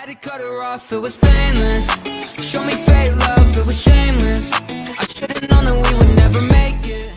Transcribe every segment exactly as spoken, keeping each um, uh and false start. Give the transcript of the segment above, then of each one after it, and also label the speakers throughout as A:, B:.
A: to cut her off, it was painless. Show me fake love, it was shameless. I should've known that we would never make it.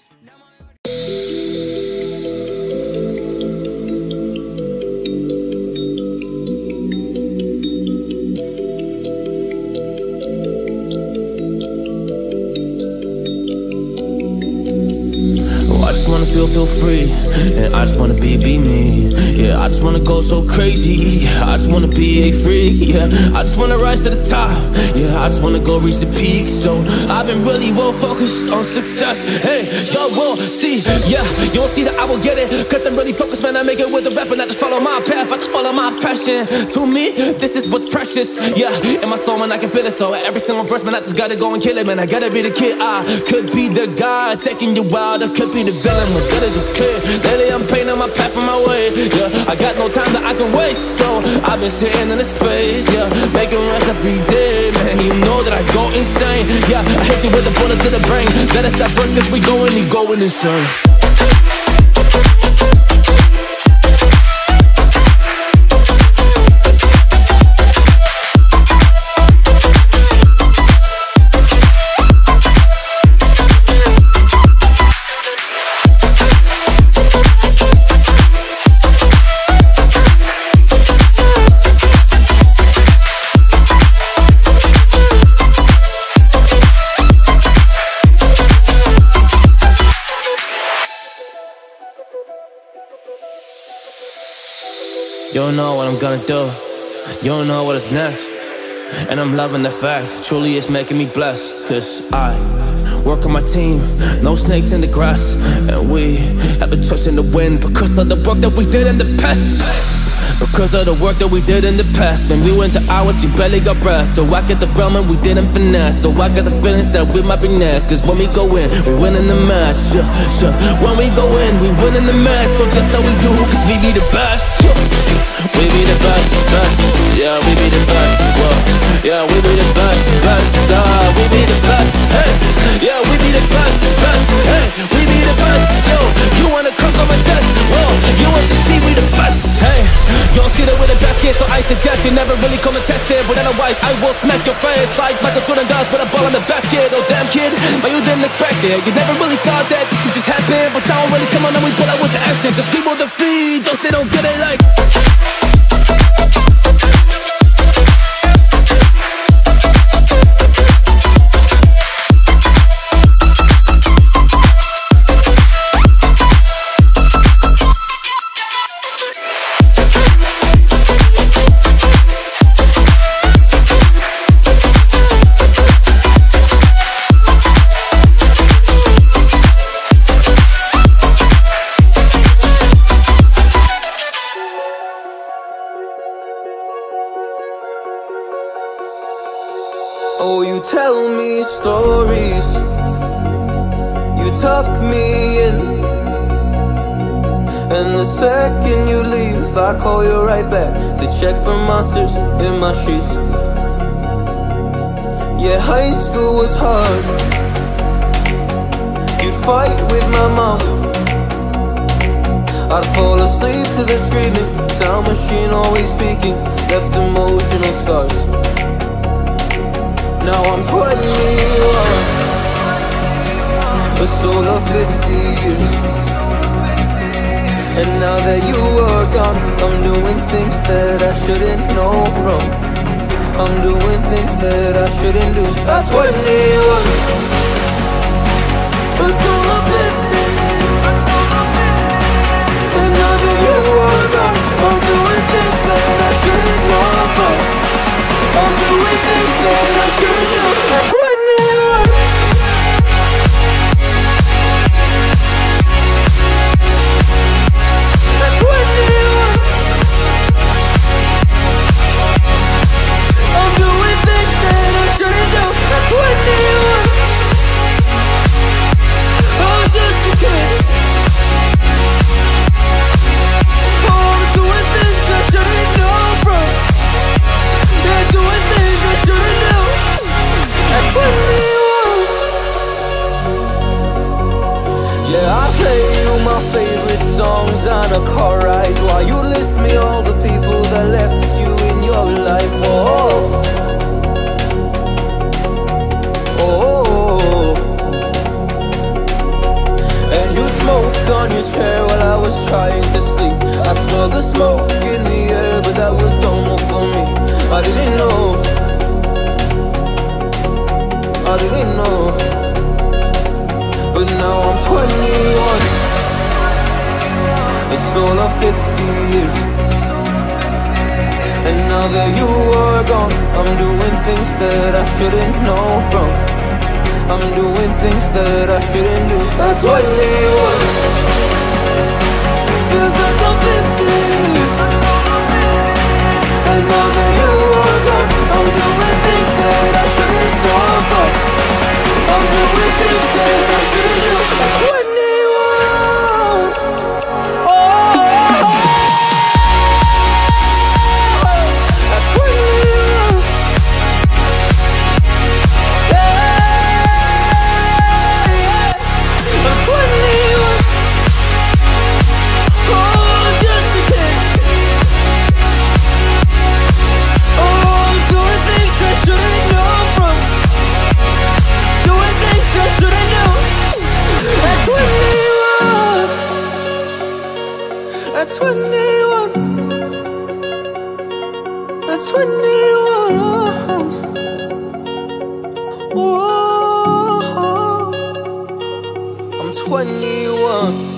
B: I just wanna feel, feel free, and I just wanna be, be me. Yeah, I just wanna go so crazy. I just wanna be a freak. Yeah, I just wanna rise to the top. Yeah, I just wanna go reach the peak. So I've been really well focused on success. Hey, y'all will see. Yeah, you won't see that I will get it, cause I'm really focused, man. I make it with the rap and I just follow my path. I just follow my passion. To me, this is what's precious. Yeah, in my soul, man, I can feel it. So every single verse, man, I just gotta go and kill it, man. I gotta be the kid. I could be the guy taking you wild. I could be the villain, but good as a kid. Lately I'm painting my path on my way. Yeah, I got no time that I can waste, so I've been sitting in the space. Yeah, making rest every day, man. You know that I go insane. Yeah, I hit you with a bullet to the brain. Let us stop first, cause we going, you going insane. You don't know what I'm gonna do, you don't know what is next. And I'm loving the fact, truly it's making me blessed. Cause I work on my team, no snakes in the grass. And we have been trusting the wind because of the work that we did in the past. Because of the work that we did in the past. When we went to hours, you barely got rest. So I get the realm and we didn't finesse. So I got the feelings that we might be next. Cause when we go in, we win in the match. Sure, sure. When we go in, we win in the match. So that's how we do, cause we be the best. Sure. We be the best, best. Yeah, we be the best. Whoa. Yeah, we be the best, best. Nah, we be the best. Hey, yeah, we be the best, best. Hey, we be the best. Yo, you wanna come come and test? Whoa, you want to see we the best? Hey, you don't see that we're the best kid, so I suggest you never really come and test it. But otherwise, I will smack your face like Michael Jordan does with a ball in the basket. Oh damn kid, but you didn't expect it. You never really thought that this could just happen. But now really come on and we pull out with the action. Cause people defeat those they don't get it like.
C: Oh, you tell me stories, you tuck me in, and the second you leave, I call you right back to check for monsters in my sheets. Yeah, high school was hard. You'd fight with my mom, I'd fall asleep to the screaming, sound machine always speaking, left emotional scars. Now I'm twenty-one, a soul of fifty years. And now that you are gone, I'm doing things that I shouldn't know from. I'm doing things that I shouldn't do. At twenty-one, a soul of fifty years. And now that you are gone, I'm doing things that I shouldn't know from. I'm doing things that I shouldn't do. At twenty-one, at twenty-one, I'm doing things that I shouldn't do. At twenty-one, I'm just a kid. Oh, I'm doing things I shouldn't know from. Yeah, doing things I shouldn't do. At twenty-one, yeah, I play you my favorite songs on a car ride while you list me all the people that left you in your life. before. Oh, and you smoke on your chair while I was trying to sleep. I smell the smoke in the air, but that was normal for me. I didn't know, I didn't know. But now I'm twenty-one. It's all of fifty years. And now that you are gone, I'm doing things that I shouldn't know from. I'm doing things that I shouldn't do. At twenty-one, feels like I'm fifty. And now that you are gone, I'm doing things that I shouldn't know from. I'm doing things that I shouldn't do. At twenty-one, oh, at twenty-one, yeah, yeah. I'm twenty-one, oh, just a kid. Oh, I'm doing things I shouldn't know from. Doing things I shouldn't know. At twenty-one, at twenty-one, at twenty-one, oh, I'm twenty-one.